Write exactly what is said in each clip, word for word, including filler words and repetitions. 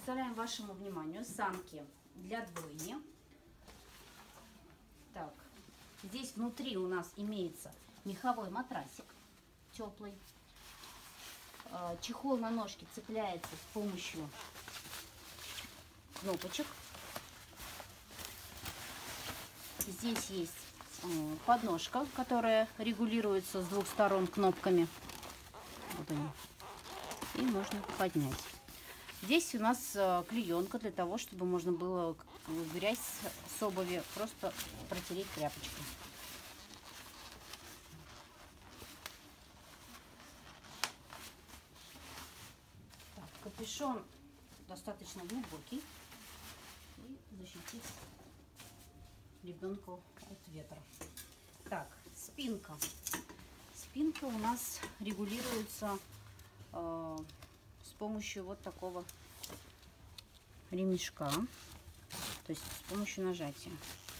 представляем вашему вниманию санки для двойни. Так, здесь внутри у нас имеется меховой матрасик теплый. Чехол на ножке цепляется с помощью кнопочек. Здесь есть подножка, которая регулируется с двух сторон кнопками. Вот они. И можно поднять. Здесь у нас клеенка для того, чтобы можно было грязь с обуви просто протереть тряпочкой. Так, капюшон достаточно глубокий и защитит ребенку от ветра. Так, спинка. Спинка у нас регулируется э, с помощью вот такого ремешка, то есть с помощью нажатия.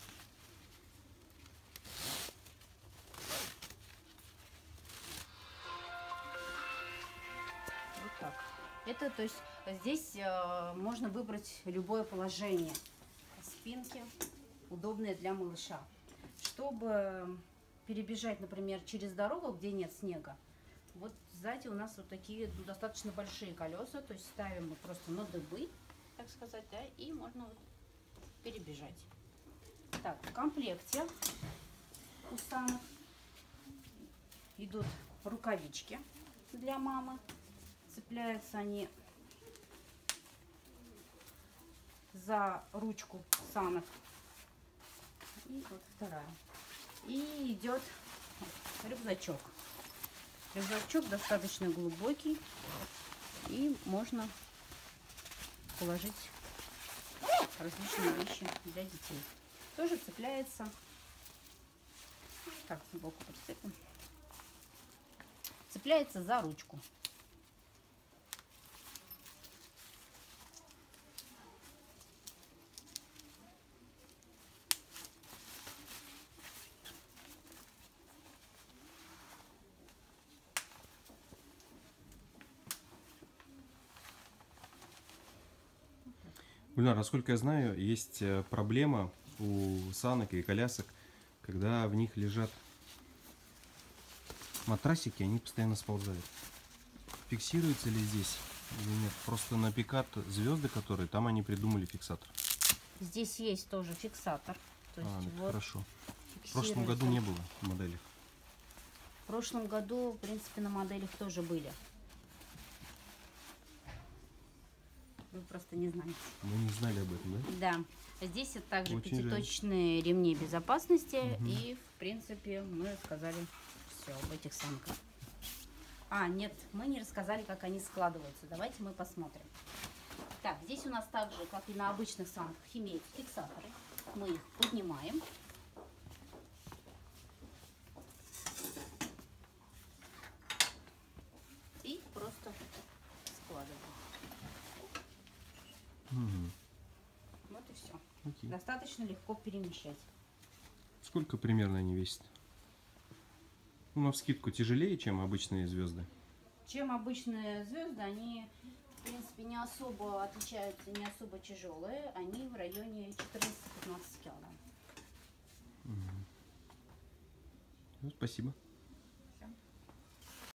Вот так. Это, то есть здесь э, можно выбрать любое положение спинки, удобное для малыша. Чтобы перебежать, например, через дорогу, где нет снега, вот сзади у нас вот такие ну, достаточно большие колеса, то есть ставим мы просто на дыбы, так сказать, да, и можно вот перебежать. Так, в комплекте у санок идут рукавички для мамы. Цепляются они за ручку санок. И вот вторая. И идет рюкзачок. Рюкзачок достаточно глубокий. И можно положить различные вещи для детей. Тоже цепляется. Так, сбоку подцепим. Цепляется за ручку. Гульнар, насколько я знаю, есть проблема у санок и колясок, когда в них лежат матрасики, они постоянно сползают. Фиксируется ли здесь или нет? Просто на пикап звезды, которые, там они придумали фиксатор. Здесь есть тоже фиксатор. То есть а, вот хорошо. В прошлом году не было в моделях. В прошлом году, в принципе, на моделях тоже были. Вы просто не знаете. Мы не знали об этом, да? Да. Здесь это также Очень пятиточные жаль. ремни безопасности. Угу. И, в принципе, мы сказали все об этих санках. А, нет, мы не рассказали, как они складываются. Давайте мы посмотрим. Так, здесь у нас так же, как и на обычных санках, имеются фиксаторы. Мы их поднимаем. И просто складываем. Угу. Вот и все. Окей. Достаточно легко перемещать. Сколько примерно они весят? Ну, навскидку тяжелее, чем обычные звезды? Чем обычные звезды, они, в принципе, не особо отличаются, не особо тяжелые. Они в районе четырнадцати-пятнадцати килограмм. Угу. Ну, спасибо.